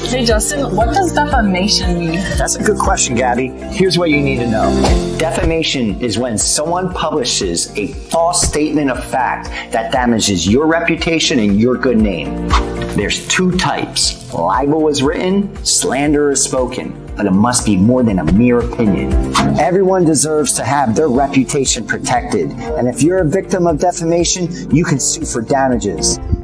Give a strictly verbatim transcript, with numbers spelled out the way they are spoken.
Hey Justin, what does defamation mean? That's a good question, Gabby. Here's what you need to know. Defamation is when someone publishes a false statement of fact that damages your reputation and your good name. There's two types. Libel is written, slander is spoken, but it must be more than a mere opinion. Everyone deserves to have their reputation protected, and if you're a victim of defamation, you can sue for damages.